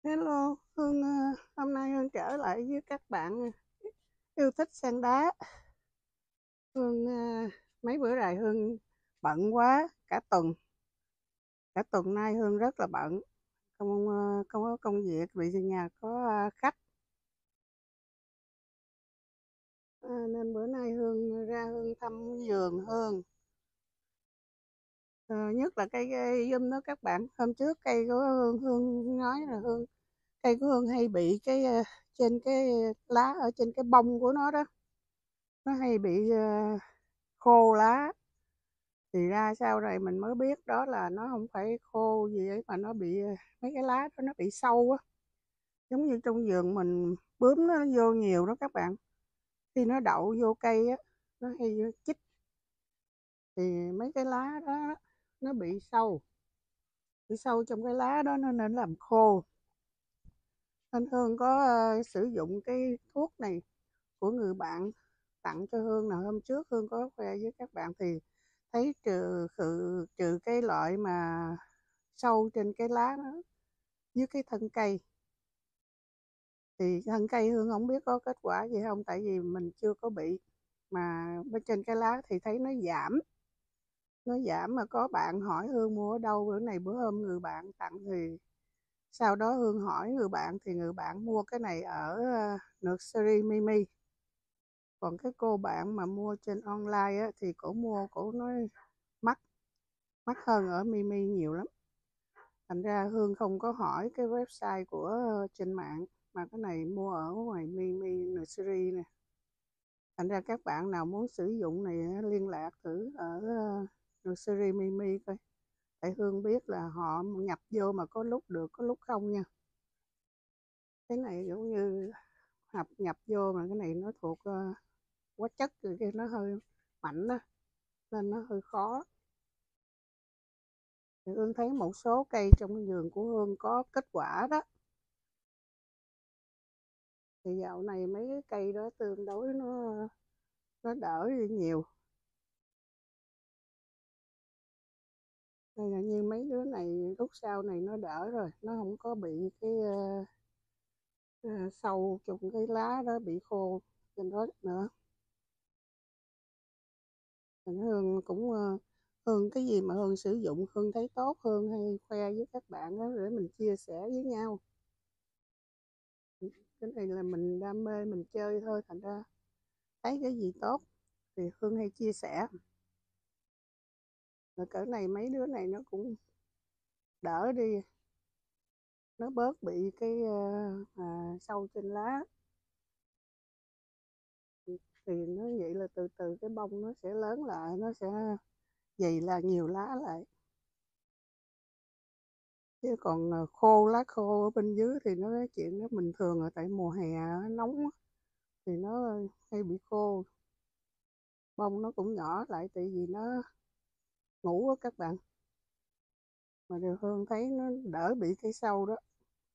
Hello, Hương hôm nay Hương trở lại với các bạn yêu thích sen đá. Hương mấy bữa rồi Hương bận quá cả tuần nay Hương rất là bận, không có công việc vì nhà có khách. Nên bữa nay Hương ra Hương thăm vườn Hương. Ờ, Nhất là cây giùm đó các bạn. Hôm trước cây của Hương nói là cây của Hương hay bị trên cái lá ở trên cái bông của nó đó, nó hay bị khô lá. Thì ra sau này mình mới biết đó là nó không phải khô gì ấy mà nó bị mấy cái lá đó nó bị sâu á, giống như trong vườn mình bướm nó vô nhiều đó các bạn. Khi nó đậu vô cây á, nó hay chích, thì mấy cái lá đó nó bị sâu trong cái lá đó, nó nên làm khô. Nên Hương có sử dụng cái thuốc này của người bạn tặng cho Hương, nào hôm trước Hương có khoe với các bạn, thì thấy trừ cái loại mà sâu trên cái lá đó với cái thân cây. Thì thân cây Hương không biết có kết quả gì không, tại vì mình chưa có bị. Mà bên trên cái lá thì thấy nó giảm mà có bạn hỏi Hương mua ở đâu, bữa hôm người bạn tặng, thì sau đó Hương hỏi người bạn thì người bạn mua cái này ở Nursery Mimi. Còn cái cô bạn mà mua trên online á, thì cổ nói mắc mắc hơn ở Mimi nhiều lắm. Thành ra Hương không có hỏi cái website của trên mạng, mà cái này mua ở ngoài Mimi Nursery nè. Thành ra các bạn nào muốn sử dụng này liên lạc thử ở Nursery Mimi coi. Tại Hương biết là họ nhập vô mà có lúc được có lúc không nha. Cái này giống như nhập vô mà cái này nó thuộc hóa chất rồi, cái nó hơi mạnh đó, nên nó hơi khó. Thì Hương thấy một số cây trong vườn của Hương có kết quả đó. Thì dạo này mấy cái cây đó tương đối nó đỡ đi nhiều. Đây là như mấy đứa này lúc sau này nó đỡ rồi, nó không có bị cái sâu trong cái lá đó bị khô trên đó nữa. Thành Hương cũng Hương cái gì mà Hương sử dụng Hương thấy tốt, Hương hay khoe với các bạn đó để mình chia sẻ với nhau. Cái này là mình đam mê mình chơi thôi, thành ra thấy cái gì tốt thì Hương hay chia sẻ. Rồi cỡ này mấy đứa này nó cũng đỡ đi, nó bớt bị cái sâu trên lá. Thì nó vậy là từ từ cái bông nó sẽ lớn lại, nó sẽ dày là nhiều lá lại. Chứ còn lá khô ở bên dưới thì nó cái chuyện đó bình thường rồi, tại mùa hè nóng thì nó hay bị khô. Bông nó cũng nhỏ lại tại vì nó ngủ á các bạn. Mà điều Hương thấy nó đỡ bị cái sâu đó.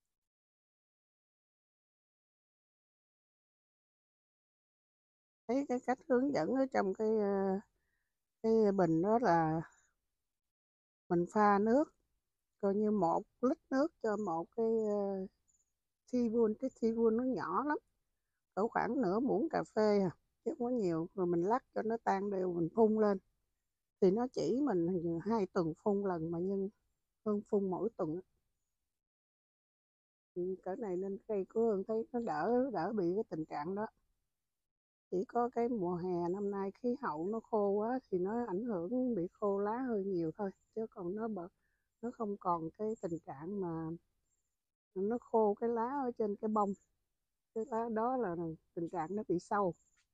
Thấy cái cách hướng dẫn ở trong cái bình đó là mình pha nước, coi như 1 lít nước cho một cái teaspoon. Cái teaspoon nó nhỏ lắm, cỡ khoảng nửa muỗng cà phê chứ không có nhiều. Rồi mình lắc cho nó tan đều, mình phun lên. Thì nó chỉ mình 2 tuần phun lần, mà nhưng Hương phun mỗi tuần. Thì cỡ này nên cây của Hương thấy nó đỡ đỡ bị cái tình trạng đó. Chỉ có cái mùa hè năm nay khí hậu nó khô quá thì nó ảnh hưởng bị khô lá hơi nhiều thôi, chứ còn nó không còn cái tình trạng mà nó khô cái lá ở trên cái bông. Cái lá đó là tình trạng nó bị sâu.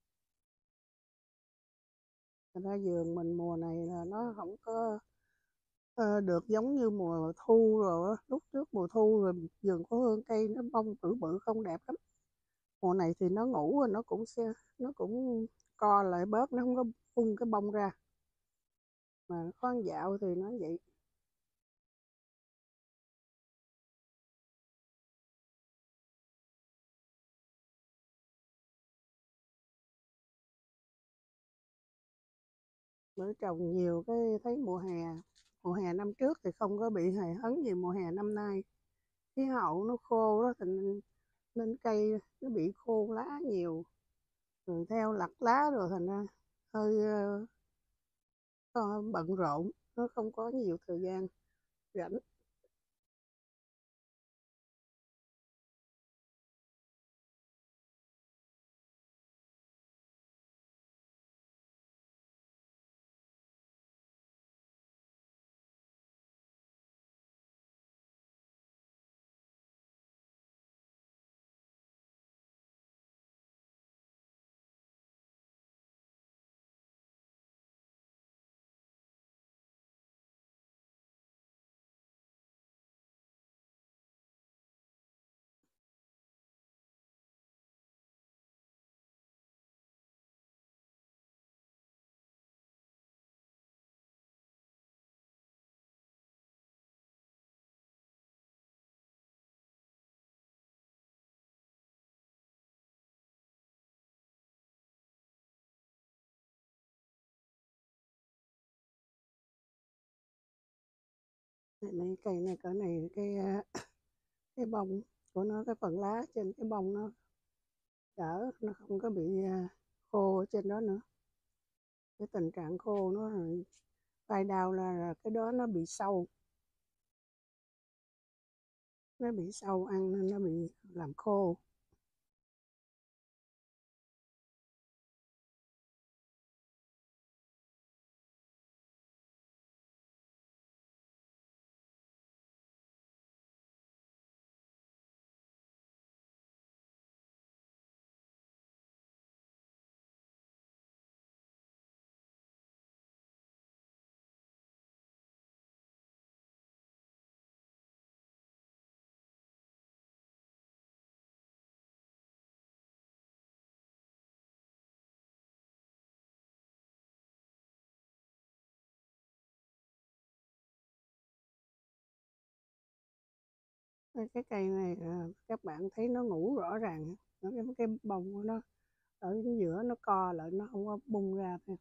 Thành ra vườn mình mùa này là nó không có được giống như mùa thu rồi á. Lúc trước mùa thu rồi vườn của Hương cây nó bông bự bự không đẹp lắm. Mùa này thì nó ngủ rồi nó cũng co lại bớt, nó không có bung cái bông ra, mà khoan dạo thì nó vậy. Mới trồng nhiều cái thấy mùa hè năm trước thì không có bị hề hấn gì mùa hè năm nay. khí hậu nó khô đó, nên cây nó bị khô lá nhiều, rồi theo lặt lá, rồi thành ra hơi bận rộn, nó không có nhiều thời gian rảnh. Mấy cây này cỡ này, cái bông của nó, cái phần lá trên cái bông nó đỡ, nó không có bị khô ở trên đó nữa. Cái tình trạng khô nó vai đào là cái đó nó bị sâu, ăn nên nó bị làm khô. Cái cây này các bạn thấy nó ngủ rõ ràng, cái bông của nó ở giữa nó co lại, nó không có bung ra thôi.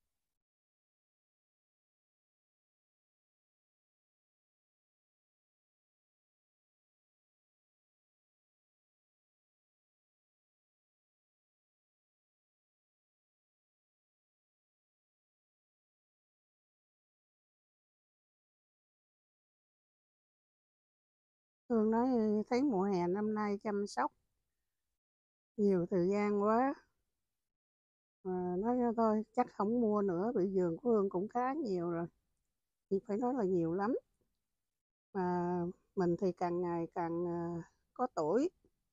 Hương nói thấy mùa hè năm nay chăm sóc nhiều thời gian quá, nói thôi chắc không mua nữa, bị vườn của Hương cũng khá nhiều rồi, thì phải nói là nhiều lắm. Mà mình thì càng ngày càng có tuổi,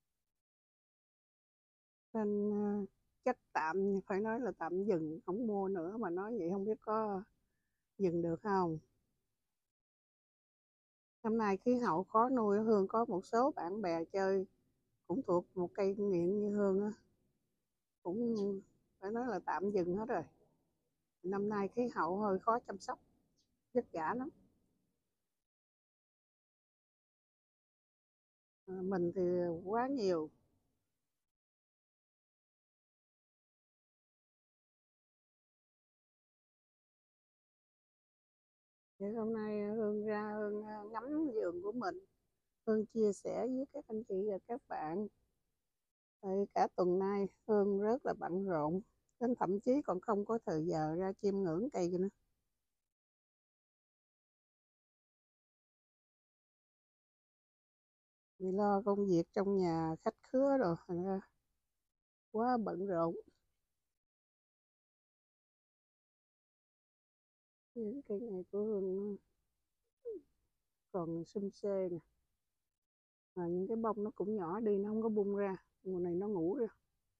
nên chắc tạm, phải nói là tạm dừng không mua nữa. Mà nói vậy không biết có dừng được không. Năm nay khí hậu khó nuôi, Hương có một số bạn bè chơi cũng thuộc một cây nghiện như Hương á, cũng phải nói là tạm dừng hết rồi. Năm nay khí hậu hơi khó chăm sóc, vất vả lắm. Mình thì quá nhiều. Thì hôm nay Hương ra, Hương ngắm vườn của mình, Hương chia sẻ với các anh chị và các bạn. Tại cả tuần nay Hương rất là bận rộn, đến thậm chí còn không có thời giờ ra chiêm ngưỡng cây nữa, vì lo công việc trong nhà, khách khứa rồi, thành ra quá bận rộn. Những cây này của Hương còn xum xê nè, mà những cái bông nó cũng nhỏ đi, nó không có bung ra. Mùa này nó ngủ rồi,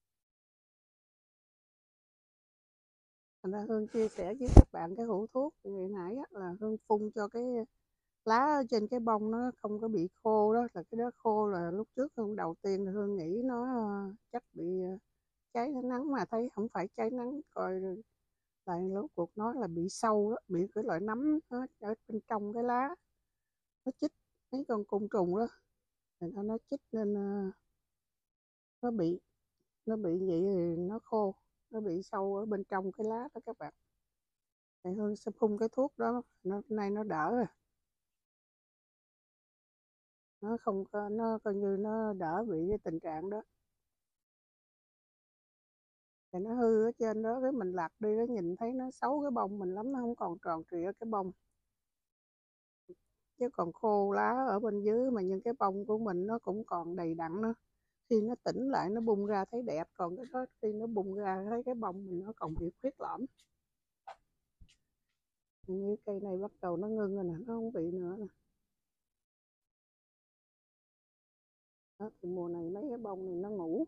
thành ra Hương chia sẻ với các bạn cái hũ thuốc hồi nãy á, là Hương phun cho cái lá ở trên cái bông nó không có bị khô đó. Là cái đó khô là lúc trước Hương đầu tiên là Hương nghĩ nó chắc bị cháy nắng, mà thấy không phải cháy nắng, coi lại lúc cuộc nó là bị sâu đó, bị cái loại nấm nó ở bên trong cái lá, nó chích mấy con côn trùng đó, thì nó chích nên nó bị vậy, thì nó khô, nó bị sâu ở bên trong cái lá đó các bạn. Thì Hương sẽ phun cái thuốc đó, nay nó đỡ rồi. nó không có, nó coi như nó đỡ bị cái tình trạng đó. Thì nó hư ở trên đó, cái mình lặt đi cái nhìn thấy nó xấu cái bông mình lắm, nó không còn tròn trịa cái bông, chứ còn khô lá ở bên dưới mà những cái bông của mình nó cũng còn đầy đặn nữa, khi nó tỉnh lại nó bung ra thấy đẹp, còn cái đó khi nó bung ra thấy cái bông mình nó còn bị khuyết lõm. Như cây này bắt đầu nó ngưng rồi nè, nó không bị nữa nè. Đó, thì mùa này mấy cái bông này nó ngủ,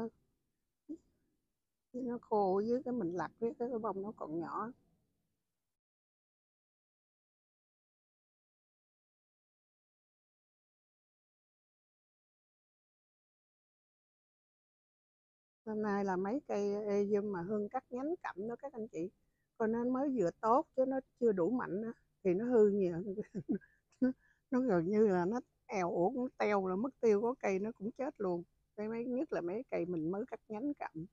nó khô dưới cái mình lặt cái bông nó còn nhỏ. Năm nay là mấy cây ê mà Hương cắt nhánh cặm đó các anh chị, coi nó mới vừa tốt chứ nó chưa đủ mạnh đó, thì nó hư nhiều. nó gần như là nó eo uổng, nó teo là mất tiêu, có cây nó cũng chết luôn. Cái mấy nhất là mấy cây mình mới cắt nhánh cặm.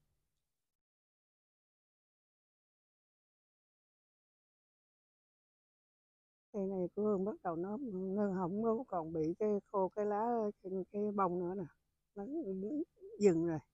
Cây này của Hương bắt đầu nó không có còn bị cái khô cái lá trên cái bông nữa nè, nó dừng rồi.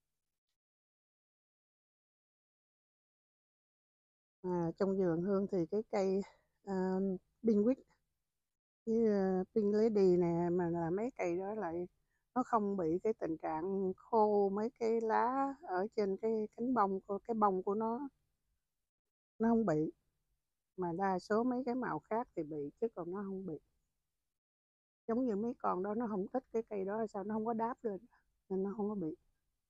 Trong vườn Hương thì cái cây pin quýt với pin lady nè, mà là mấy cây đó lại nó không bị cái tình trạng khô mấy cái lá ở trên cái cánh bông của cái bông của nó không bị, mà đa số mấy cái màu khác thì bị chứ còn nó không bị. Giống như mấy con đó nó không thích cái cây đó, sao nó không có đáp lên nên nó không có bị.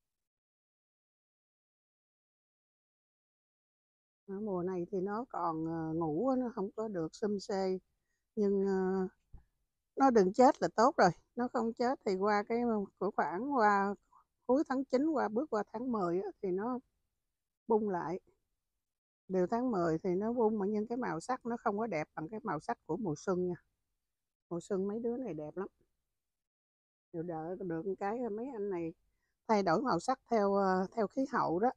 Mùa này thì nó còn ngủ, nó không có được xum xê, nhưng nó đừng chết là tốt rồi, nó không chết thì qua cái khoảng qua cuối tháng 9 qua bước qua tháng 10 thì nó bung lại. Điều tháng 10 thì nó bung mà nhưng cái màu sắc nó không có đẹp bằng cái màu sắc của mùa xuân nha. Mùa xuân mấy đứa này đẹp lắm. Điều đợi được cái mấy anh này thay đổi màu sắc theo theo khí hậu đó.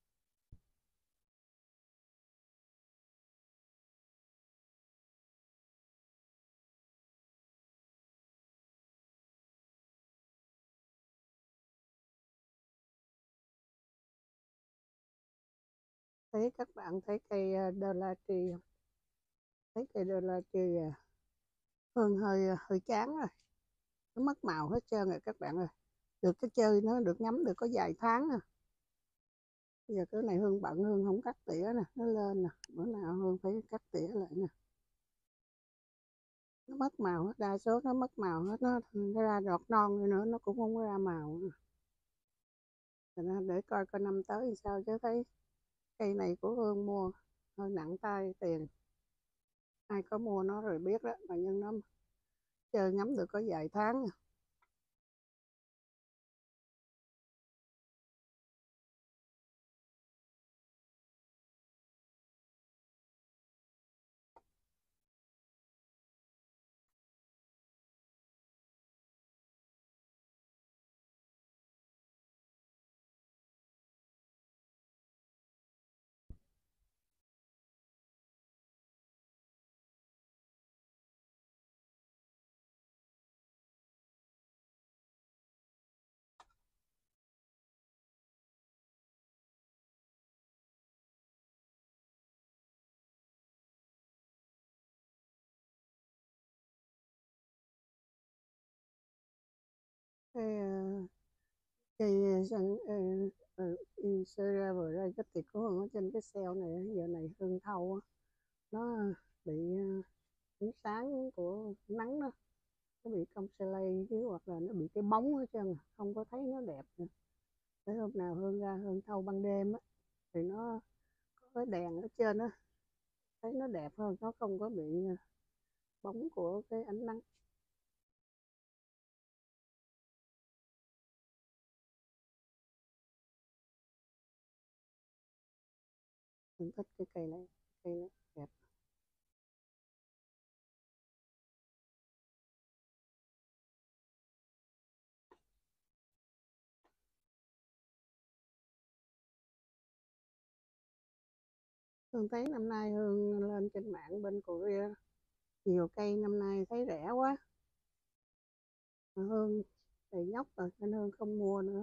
Thấy các bạn thấy cây Đơ La Trì không? Thấy cây Đơ La Trì Hương hơi chán rồi, nó mất màu hết trơn rồi các bạn ơi. Được cái chơi nó được ngắm được có vài tháng à. Bây giờ cái này Hương bận, Hương không cắt tỉa nè, nó lên nè, bữa nào Hương phải cắt tỉa lại nè. Nó mất màu hết, đa số nó mất màu hết, nó ra đọt non đi nữa nó cũng không có ra màu nữa. Nên để coi coi năm tới thì sao, chứ thấy cây này của Hương mua hơi nặng tay tiền, ai có mua nó rồi biết đó, mà nhưng nó chơi ngắm được có vài tháng à. Cái cây sơ ra vừa ra cái tiệc của Hương ở trên cái xeo này, giờ này Hương thâu á, nó bị ánh sáng của nắng đó, nó bị cong xe lay chứ, hoặc là nó bị cái bóng ở trên, không có thấy nó đẹp nữa. Để hôm nào Hương ra Hương thâu ban đêm á thì nó có cái đèn ở trên á, thấy nó đẹp hơn, nó không có bị bóng của cái ánh nắng. Mình thích cái cây này đẹp. Hương thấy năm nay Hương lên trên mạng bên Korea nhiều cây năm nay thấy rẻ quá, mà Hương thì nhóc rồi nên Hương không mua nữa,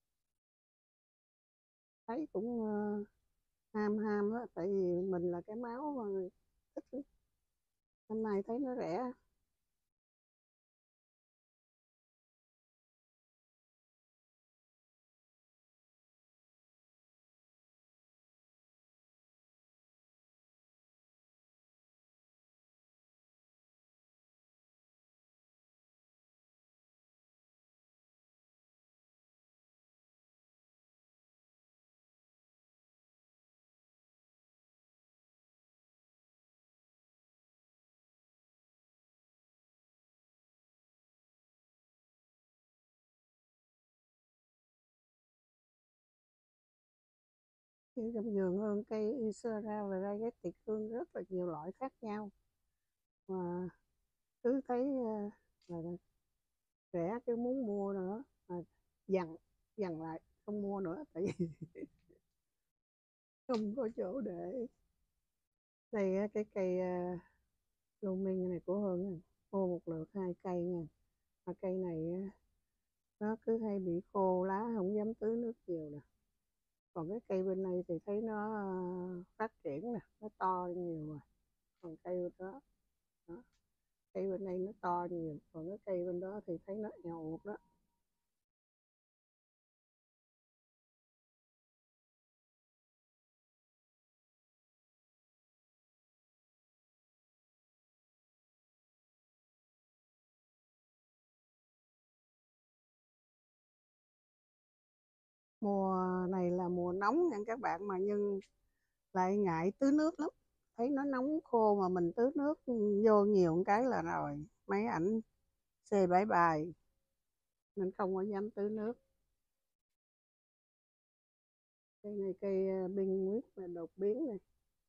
thấy cũng ham ham á, tại vì mình là cái máu mà người thích. Năm nay thấy nó rẻ. Chứ trong vườn Hương cây Icera và ra cái tiệc Hương rất là nhiều loại khác nhau, mà cứ thấy là rẻ chứ muốn mua nữa, mà dằn dằn lại không mua nữa tại vì không có chỗ để. Đây cái cây lô minh này của Hương nè, mua một lượt 2 cây nha, mà cây này nó cứ hay bị khô lá, không dám tưới nước nhiều nè. Còn cái cây bên này thì thấy nó phát triển nè, nó to nhiều rồi. Còn cây đó, đó, cây bên này nó to nhiều, còn cái cây bên đó thì thấy nó eo ụt đó. Mùa này là mùa nóng nha các bạn, mà nhưng lại ngại tưới nước lắm, thấy nó nóng khô mà mình tưới nước vô nhiều một cái là rồi mấy ảnh xê bye bye, nên không có dám tưới nước. Cây này cây binh nguyết là đột biến này.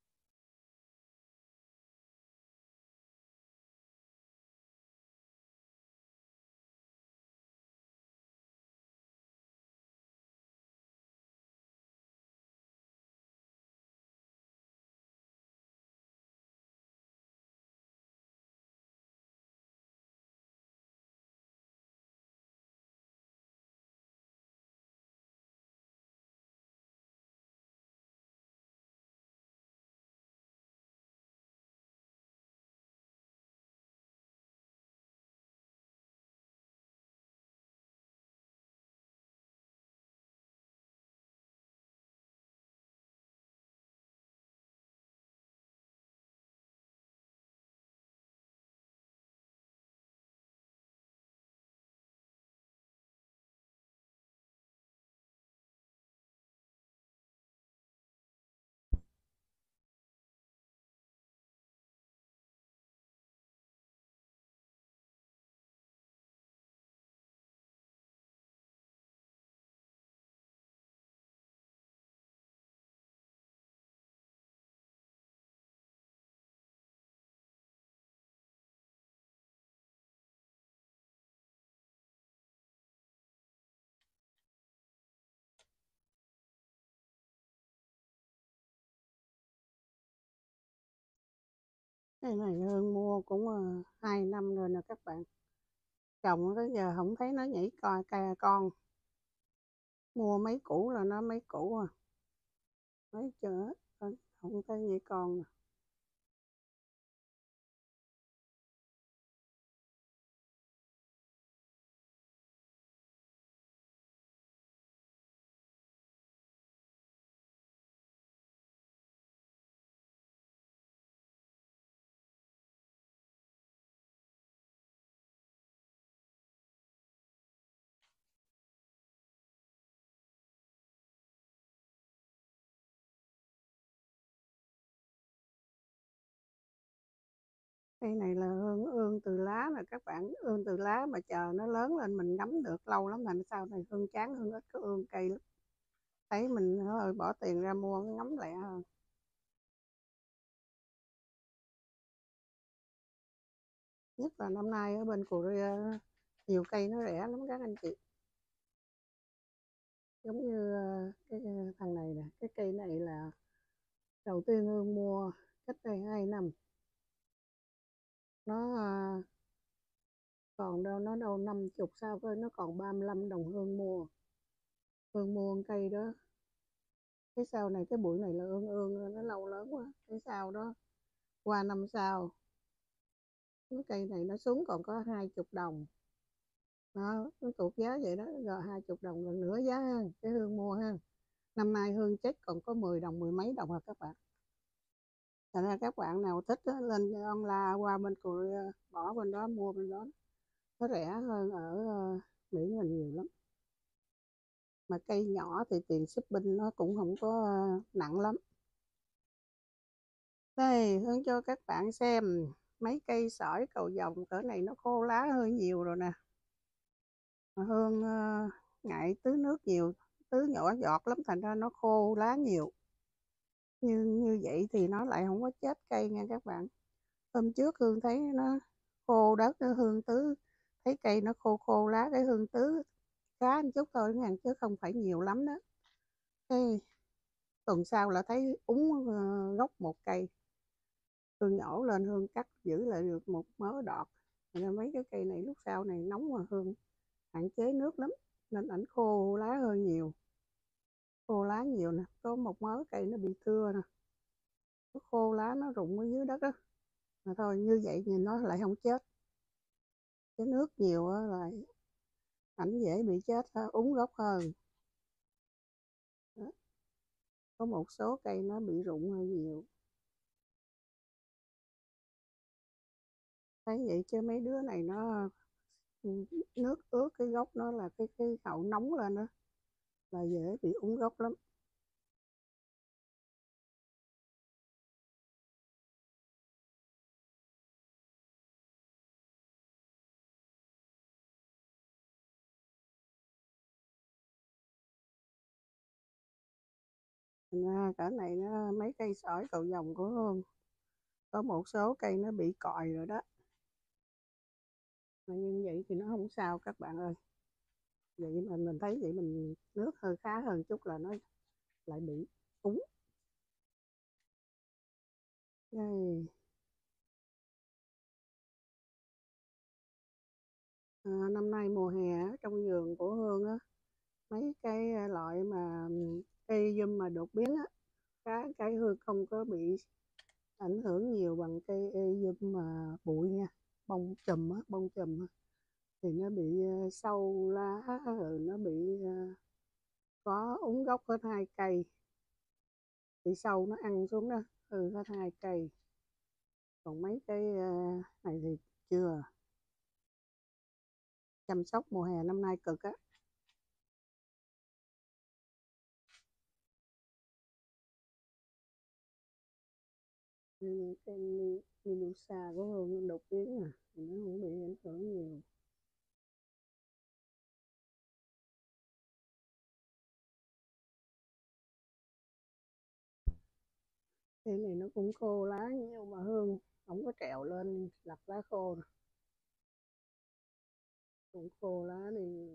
Cây này Hương mua cũng 2 năm rồi nè các bạn, trồng tới giờ không thấy nó nhảy coi ca con. Mua mấy củ là nó mấy củ mấy chợ không thấy nhảy con nè. Cây này là ương ương từ lá nè các bạn, ương từ lá mà chờ nó lớn lên mình ngắm được lâu lắm, thành sau này Hương chán, Hương ít có ương cây lắm, thấy mình hơi bỏ tiền ra mua ngắm lẹ hơn. Nhất là năm nay ở bên Korea nhiều cây nó rẻ lắm các anh chị, giống như cái thằng này nè, cái cây này là đầu tiên Hương mua cách đây 2 năm, nó Còn đâu nó đâu 50 sao coi, nó còn 35 đồng Hương mua con cây đó. Cái sao này, cái bụi này là ương ương nó lâu lớn quá. Cái sao đó qua 5 sao, cái cây này nó xuống còn có 20 đồng đó, nó tụt giá vậy đó, rồi 20 đồng gần nửa giá ha, cái Hương mua ha. Năm nay Hương chết còn có 10 đồng, mười mấy đồng à các bạn. Thành ra các bạn nào thích á, lên online qua bên Korea, bỏ bên đó mua bên đó, nó rẻ hơn ở Mỹ mình nhiều lắm. Mà cây nhỏ thì tiền shipping nó cũng không có nặng lắm. Đây Hương cho các bạn xem mấy cây sỏi cầu vồng cỡ này, nó khô lá hơi nhiều rồi nè. Mà Hương ngại tưới nước nhiều, tưới nhỏ giọt lắm, thành ra nó khô lá nhiều. Như vậy thì nó lại không có chết cây nha các bạn. Hôm trước Hương thấy nó khô đất, nó Hương tưới thấy cây nó khô khô lá, cái Hương tưới khá một chút thôi nha, chứ không phải nhiều lắm đó. Cái tuần sau là thấy úng gốc một cây. Hương nhổ lên, Hương cắt giữ lại được một mớ đọt. Nên mấy cái cây này lúc sau này nóng mà Hương hạn chế nước lắm, nên ảnh khô lá hơi nhiều. Khô lá nhiều nè, có một mớ cây nó bị thưa nè, nó khô lá, nó rụng ở dưới đất đó. Mà thôi, như vậy nhìn nó lại không chết. Cái nước nhiều á là ảnh dễ bị chết, úng gốc hơn đó. Có một số cây nó bị rụng hơi nhiều, thấy vậy chứ mấy đứa này nó nước ướt cái gốc nó, là cái hậu nóng lên đó, là dễ bị úng gốc lắm. Thành ra cỡ này nó, mấy cây sỏi cầu vồng của Hương có một số cây nó bị còi rồi đó. Mà như vậy thì nó không sao các bạn ơi. Vậy mà mình thấy vậy, mình nước hơi khá hơn chút là nó lại bị úng. Đây. Năm nay mùa hè trong vườn của Hương á, mấy cái loại mà cây mà đột biến á, cái Hương không có bị ảnh hưởng nhiều bằng cây mà bụi nha. Bông chùm á, thì nó bị sâu lá, rồi nó bị có úng gốc hết 2 cây, bị sâu nó ăn xuống đó, hết 2 cây. Còn mấy cái này thì chưa. Chăm sóc mùa hè năm nay cực á. Cái Medusa của Hương đột biến nè, thì nó không bị ảnh hưởng nhiều. Cái này nó cũng khô lá nhiều mà Hương không có trèo lên lặt lá khô nè, cũng khô lá đi.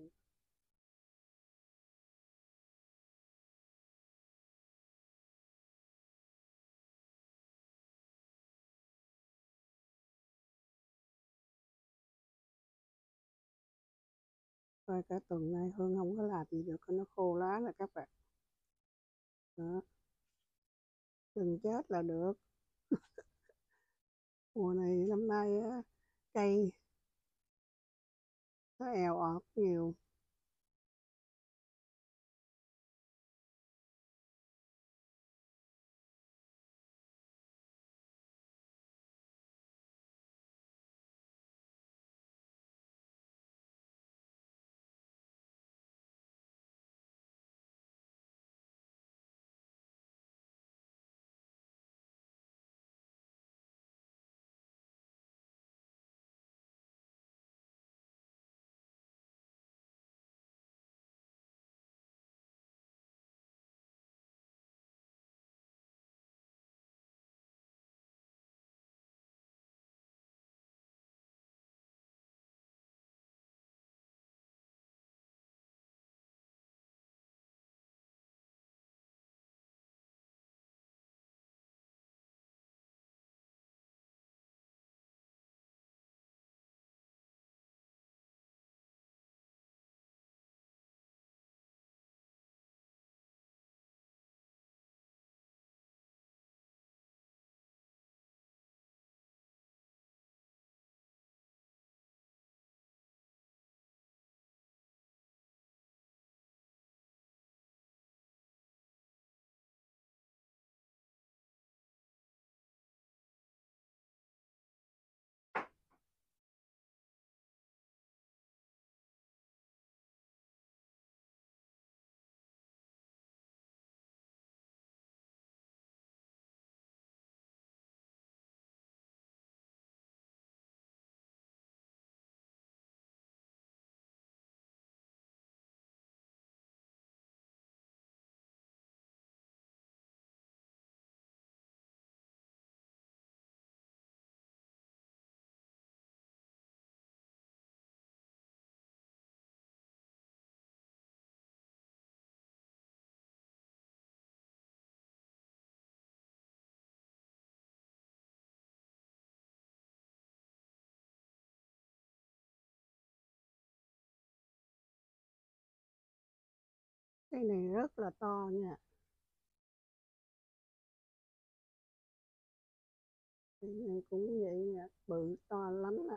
Coi cả tuần nay Hương không có làm gì được, nó khô lá nè các bạn đó. Đừng chết là được. Mùa này năm nay á, cây nó èo ọt nhiều. Cây này rất là to nha. Cây này cũng vậy nha, bự to lắm á.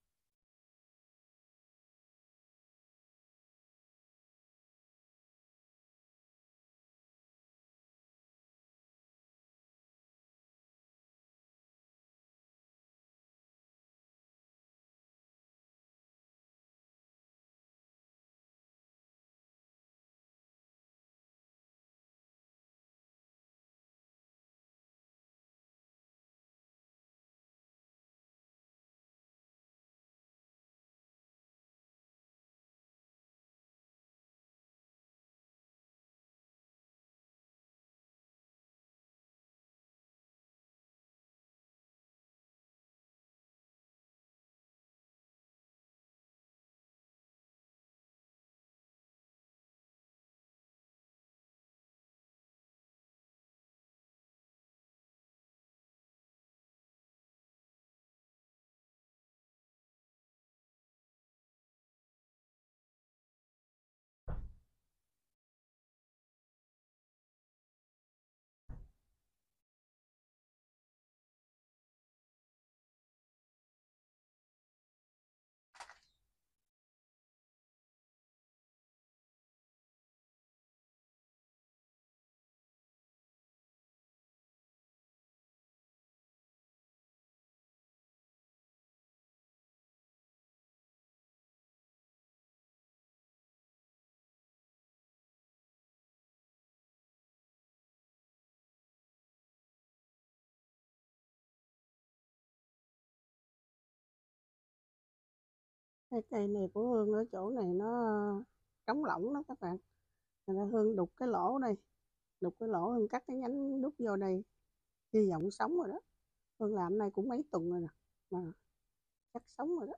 Cái cây này của Hương ở chỗ này nó trống lỏng đó các bạn. Thành ra Hương đục cái lỗ đây, đục cái lỗ, Hương cắt cái nhánh đút vô đây, hy vọng sống rồi đó. Hương làm này cũng mấy tuần rồi nè, mà chắc sống rồi đó.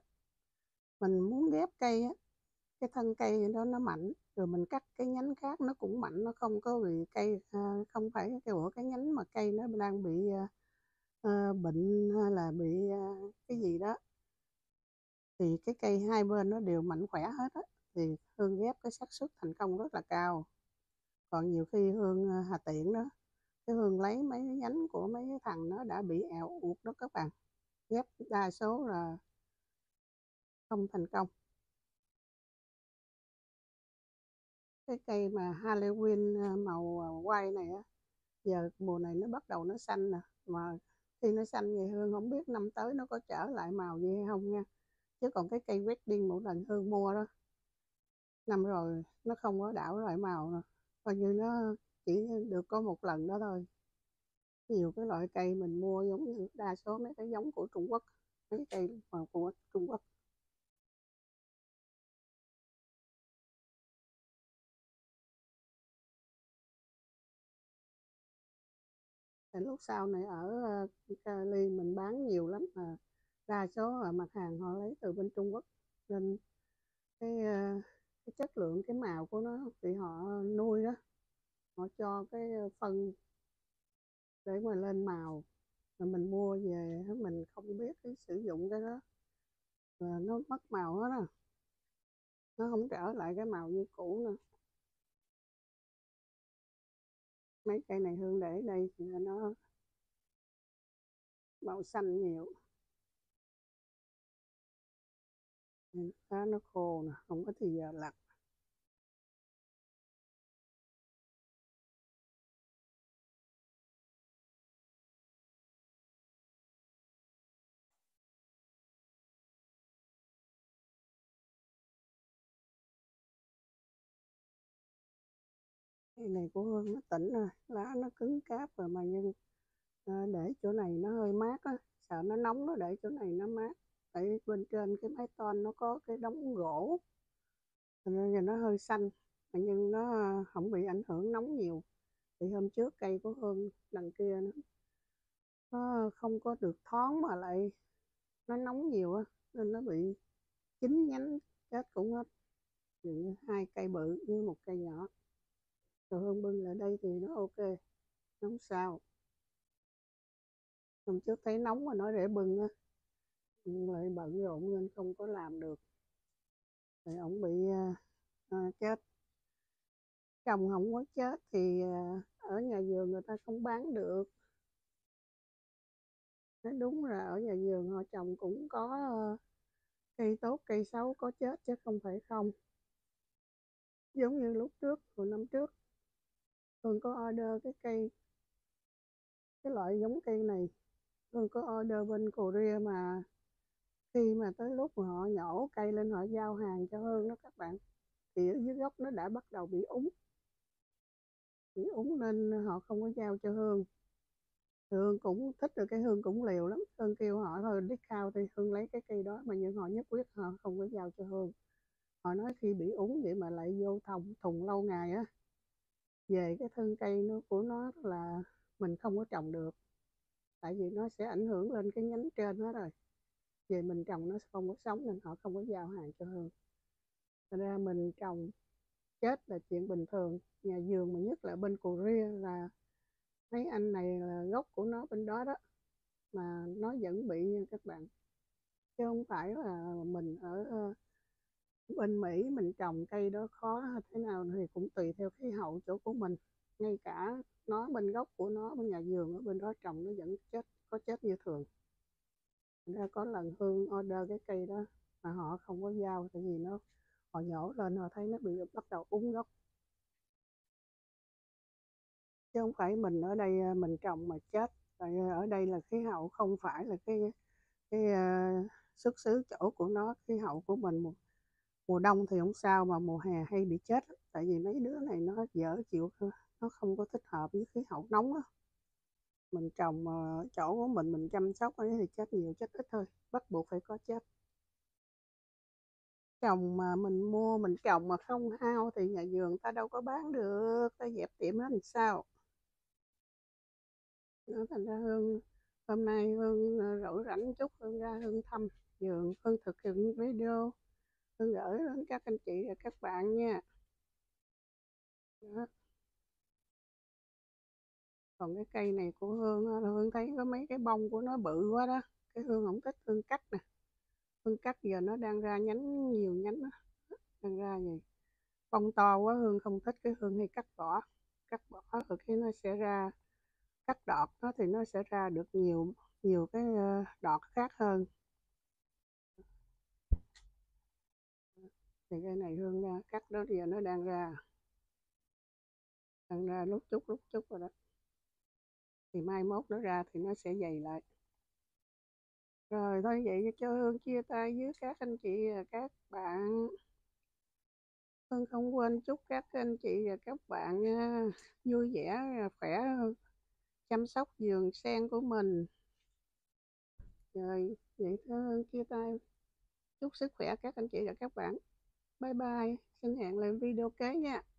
Mình muốn ghép cây á, cái thân cây đó nó mạnh, rồi mình cắt cái nhánh khác nó cũng mạnh, nó không có bị cây không phải cái nhánh mà cây nó đang bị bệnh hay là bị cái gì đó, thì cái cây hai bên nó đều mạnh khỏe hết á, thì Hương ghép cái xác suất thành công rất là cao. Còn nhiều khi Hương hà tiện đó, cái Hương lấy mấy cái nhánh của mấy cái thằng nó đã bị eo uột đó các bạn, ghép đa số là không thành công. Cái cây mà Halloween màu quay này á, giờ mùa này nó bắt đầu nó xanh nè, mà khi nó xanh vậy Hương không biết năm tới nó có trở lại màu gì hay không nha. Chứ còn cái cây wedding mỗi lần Hương mua đó, năm rồi nó không có đảo lại màu nè, coi như nó chỉ được có một lần đó thôi. Nhiều cái loại cây mình mua giống như đa số mấy cái giống của Trung Quốc, mấy cây mà của Trung Quốc. Tại lúc sau này ở Cali mình bán nhiều lắm, mà đa số là mặt hàng họ lấy từ bên Trung Quốc, nên cái cái chất lượng, cái màu của nó thì họ nuôi đó, họ cho cái phân để mà lên màu, mà mình mua về mình không biết cái sử dụng cái đó, và nó mất màu hết á, nó không trở lại cái màu như cũ nữa. Mấy cây này Hương để đây thì nó màu xanh nhiều, lá nó khô nè, không có thì giờ lặt. Cây này của Hương nó tỉnh rồi, lá nó cứng cáp rồi, mà nhưng để chỗ này nó hơi mát á, sợ nó nóng nó để chỗ này nó mát. Tại bên trên cái mái tôn nó có cái đống gỗ, nên là nó hơi xanh, mà nhưng nó không bị ảnh hưởng nóng nhiều. Thì hôm trước cây của Hương đằng kia nó không có được thoáng, mà lại nó nóng nhiều á, nên nó bị chín nhánh chết cũng hết. Thì hai cây bự với một cây nhỏ, rồi Hương bưng lại đây thì nó ok, nó không sao. Hôm trước thấy nóng mà nói để bưng á, lại bận rộn nên không có làm được, rồi ổng bị chết. trồng không có chết thì ở nhà vườn người ta không bán được. Nói đúng là ở nhà vườn họ trồng cũng có cây tốt cây xấu, có chết chứ không phải không. Giống như lúc trước, hồi năm trước, Hương có order cái loại giống cây này. Hương có order bên Korea mà khi mà tới lúc mà họ nhổ cây lên họ giao hàng cho Hương đó các bạn, thì ở dưới gốc nó đã bắt đầu bị úng nên họ không có giao cho Hương. Hương cũng thích rồi, cái Hương cũng liều lắm. Hương kêu họ thôi discount thì Hương lấy cái cây đó, mà nhưng họ nhất quyết họ không có giao cho Hương. Họ nói khi bị úng vậy mà lại vô thùng lâu ngày á, về cái thân cây của nó là mình không có trồng được, tại vì nó sẽ ảnh hưởng lên cái nhánh trên hết rồi, về mình trồng nó không có sống nên họ không có giao hàng cho Hương. Thành ra mình trồng chết là chuyện bình thường. Nhà vườn mà nhất là bên Korea là mấy anh này là gốc của nó bên đó đó, mà nó vẫn bị nha các bạn, chứ không phải là mình ở bên Mỹ mình trồng cây đó khó thế nào thì cũng tùy theo khí hậu chỗ của mình. Ngay cả nó bên gốc của nó bên nhà vườn ở bên đó trồng nó vẫn chết, có chết như thường. Thành ra có lần Hương order cái cây đó mà họ không có giao, tại vì họ nhổ lên họ thấy nó bị bắt đầu úng gốc, chứ không phải mình ở đây mình trồng mà chết. Tại ở đây là khí hậu không phải là cái xuất xứ chỗ của nó. Khí hậu của mình mùa đông thì không sao, mà mùa hè hay bị chết, tại vì mấy đứa này nó dở chịu, nó không có thích hợp với khí hậu nóng á. Mình trồng ở chỗ của mình chăm sóc ấy thì chết nhiều chết ít thôi, bắt buộc phải có chết. Trồng mà mình mua mình trồng mà không hao thì nhà vườn ta đâu có bán được, ta dẹp tiệm hết làm sao. Nó thành ra Hương hôm nay Hương rỗi rảnh chút Hương ra Hương thăm vườn, Hương thực hiện video Hương gửi đến các anh chị và các bạn nha. Đó. Còn cái cây này của Hương là Hương thấy có mấy cái bông của nó bự quá đó, cái Hương không thích, Hương cắt nè. Hương cắt giờ nó đang ra nhánh, nhiều nhánh đó, đang ra vậy. Bông to quá Hương không thích, cái Hương hay cắt bỏ rồi cái nó sẽ ra, cắt đọt nó thì nó sẽ ra được nhiều nhiều cái đọt khác hơn. Thì cái này Hương cắt đó giờ nó đang ra lúc chút rồi đó, thì mai mốt nó ra thì nó sẽ dày lại. Rồi thôi vậy cho Hương chia tay với các anh chị và các bạn. Hương không quên chúc các anh chị và các bạn vui vẻ, khỏe, chăm sóc vườn sen của mình. Rồi vậy thôi Hương chia tay, chúc sức khỏe các anh chị và các bạn. Bye bye, xin hẹn lại video kế nha.